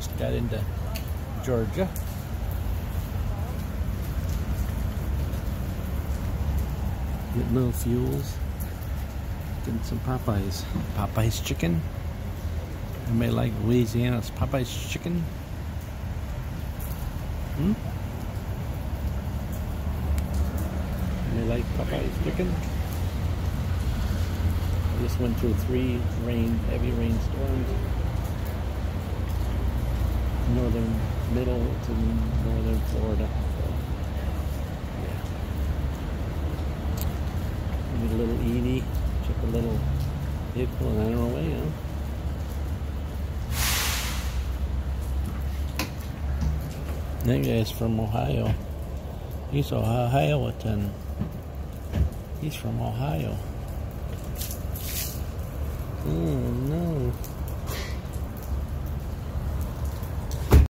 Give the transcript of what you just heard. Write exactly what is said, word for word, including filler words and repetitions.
just got into Georgia. Getting little fuels. Getting some Popeyes. Popeyes chicken. Anybody like Louisiana's Popeyes chicken? Hmm? Anybody like Popeyes chicken? I just went through three rain, heavy rainstorms. Northern, middle to northern Florida. So, yeah. Maybe a little Edie. Took a little vehicle and on our way, huh? That guy's from Ohio. He's Ohioan. He's from Ohio. Mm.